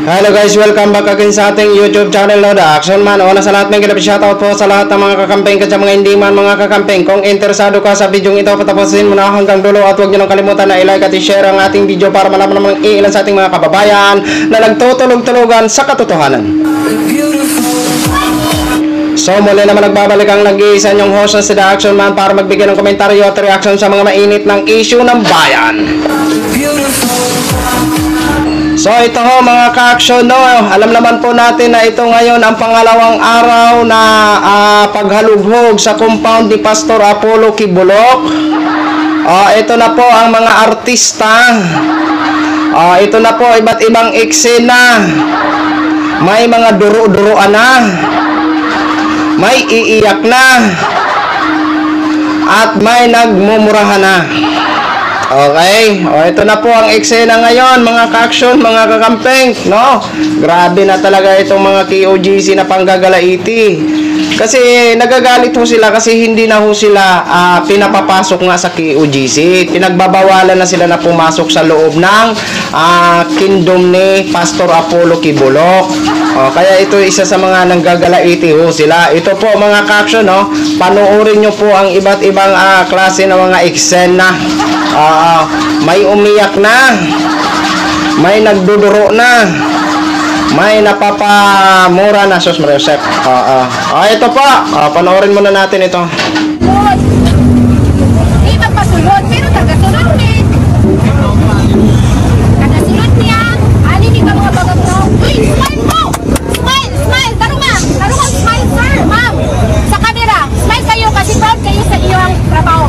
Hello guys, welcome back again sa ating YouTube channel, no, The Action Man. Una sa lahat, may shoutout po sa lahat ng mga kakampeng at sa mga hindi man mga kakampeng. Kung interesado ka sa video ito, patapusin mo na hanggang dulo at huwag nyo nang kalimutan na i-like at i-share ang ating video para malaman naman ng ilan sa ating mga kababayan na nagtutulog-tulugan sa katotohanan. So muli naman nagbabalik ang nag-iisa nyong host na si The Action Man para magbigay ng komentaryo at reaction sa mga mainit ng issue ng bayan. So ito ho mga ka-action, no, alam naman po natin na ito ngayon ang pangalawang araw na paghalughog sa compound ni Pastor Apollo Kibuloc. Ito na po ang mga artista. Ito na po iba't ibang eksena. May mga duro-duroan na. May iiyak na. At may nagmumurahan na. Okay, ito na po ang eksena ngayon mga ka-action, mga kakampeng, no? Grabe na talaga itong mga KOGC na panggagalaiti. Kasi nagagalit ho sila kasi hindi na ho sila pinapapasok nga sa KOGC. Pinagbabawalan na sila na pumasok sa loob ng kingdom ni Pastor Apollo Kibuloc. Kaya ito isa sa mga nanggagalaiti ho sila. Ito po mga ka-action, no? Panoorin nyo po ang iba't ibang klase ng mga eksena. May umiyak na, may nagduduro na, may napapamura na. Sus Maria Josep. Ito pa, panoorin muna natin ito. Hindi magpasulod, pero tagasunod din. Kada sunod niya, alin ka mga bagang mo. Uy, smile mo! Smile, smile! Tarungan, smile sir, ma'am. Sa camera, smile kayo kasi proud kayo sa iyong trabaho.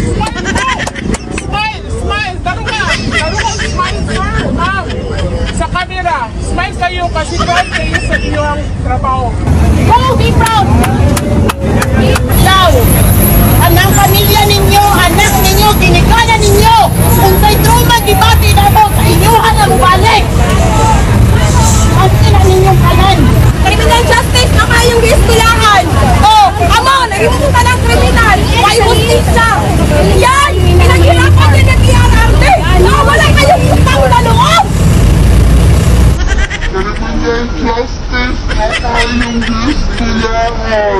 Sa camera, smile kayo kasi proud kayo sa iyong trabaho. Go, be proud! Be proud! Anang pamilya ninyo, anak ninyo, ginigala ninyo, kung sa'y truman, dibati na mo, sa inyuhan na mubalik. Ang sila ninyong kanan. Criminal justice na kayong giskulahan. Amo, naging ka ng kriminal. May hustisya. Yan, pinaghirapan din ng PRRD. Wala kayong utang na loob. Criminal justice na kayong giskulahan.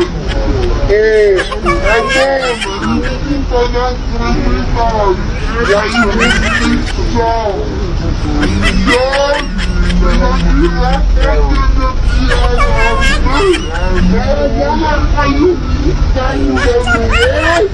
Amo, naging ka ng kriminal. May hustisya. Yan, pinaghirapan din ng PRRD. Wala kayong utang na loob.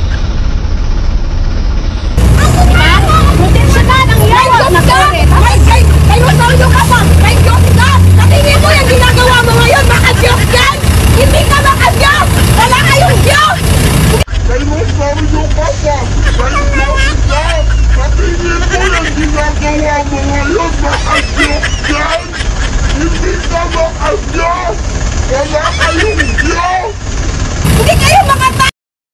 Proteksyonan ang yawa na karet. Kayo sa ulo ka pa. May Diyos ka. Natingin mo yung ginagawa mo ngayon. Maka-Diyos yan. Hindi ka maka-Diyos. Wala kayong Diyos. Kayo sa ulo ka pa. May Diyos ka. Natingin mo yung ginagawa mo ngayon. Maka-Diyos yan. Hindi ka maka-Diyos. Wala kayong Diyos. Hindi kayo maka-Diyos.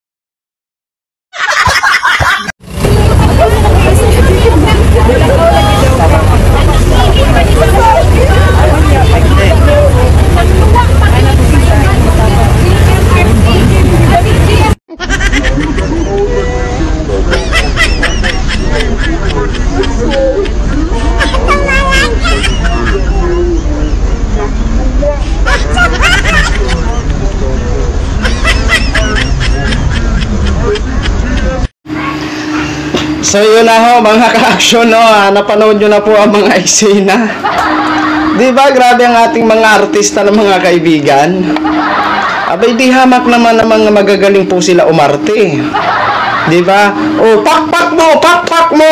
So yun na ho mga ka-action, no, napanood nyo na po ang mga eksena. Diba grabe ang ating mga artista ng mga kaibigan. Abay di hamak naman ng mga magagaling po sila umarte. Diba? Pakpak mo, pakpak mo.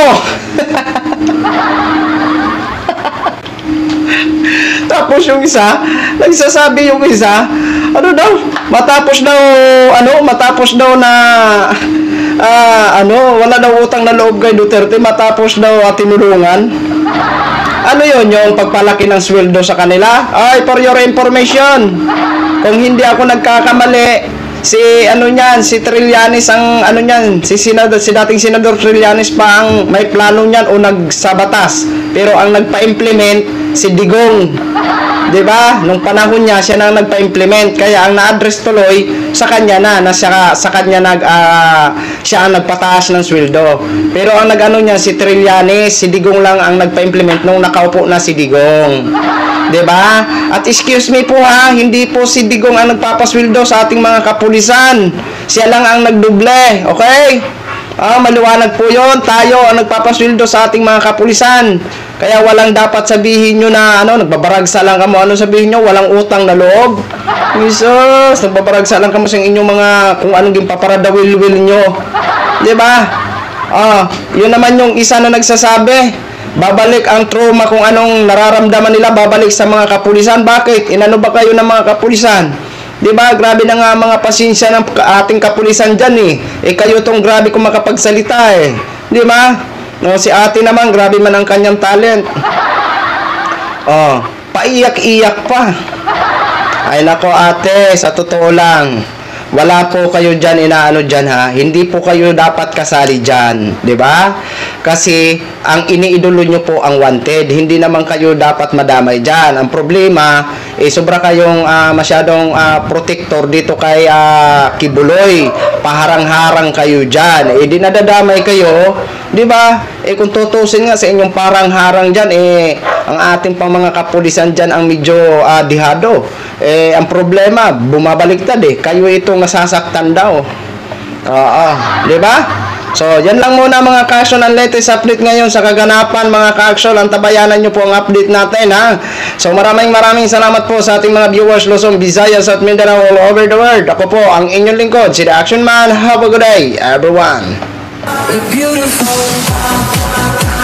Tapos yung isa, nagsasabi yung isa, matapos daw na wala daw utang na loob kay Duterte matapos daw tinulungan. Ano yun, yung pagpalaki ng sweldo sa kanila? Ay, for your information, kung hindi ako nagkakamali, si Trillanes ang si dating senador Trillanes pa ang may plano niyan o nagsabatas, pero ang nagpa-implement si Digong. 'Di ba? Nung panahon niya siya nang nagpa-implement, kaya ang na-address tuloy sa kanya sa kanya siya ang nagpataas ng sweldo. Pero ang nag-ano niya si Trillanes, si Digong lang ang nagpa-implement nung nakaupo na si Digong. 'Diba? At excuse me po ha, hindi po si Digong ang nagpapasweldo sa ating mga kapulisan. Siya lang ang nagduble, okay? Maliwanag po yon. Tayo ang nagpapasweldo sa ating mga kapulisan. Kaya walang dapat sabihin nyo na nagbabaragsa lang kamo. Ano sabihin nyo? Walang utang na loob. Jesus, nagbabaragsa lang kamo sa inyong mga kung anong gimpaparadawil-wil nyo. 'Di ba? Yun naman yung isa na nagsasabi. Babalik ang trauma kung anong nararamdaman nila, babalik sa mga kapulisan. Bakit? Inano ba kayo ng mga kapulisan? 'Di ba? Grabe na nga mga pasensya ng ating kapulisan diyan eh. Kayo tong grabe kung makapagsalita eh. 'Di ba? No, si ate naman grabe man ang kanyang talent. Paiyak-iyak pa. Ay nako ate, sa totoo lang, wala po kayo dyan inaano dyan ha. Hindi po kayo dapat kasali dyan. 'Di ba? Kasi ang iniidolo nyo po ang wanted. Hindi naman kayo dapat madamay dyan. Ang problema, sobra kayong masyadong protector dito kay Kibuloy. Paharang-harang kayo dyan. Di nadadamay kayo. 'Di ba? Kung tutusin nga sa inyong parang-harang dyan, ang ating pang mga kapulisan dyan ang medyo dihado. Ang problema, bumabaliktad kayo itong nasasaktan daw. 'Di ba? So, yan lang muna mga ka-action ang latest update ngayon sa kaganapan mga ka-action. Antabayanan nyo po ang update natin ha. So, maraming salamat po sa ating mga viewers Luzon, Visayas at Mindanao all over the world. Ako po ang inyong lingkod, si The Action Man. Have a good day, everyone. Beautiful.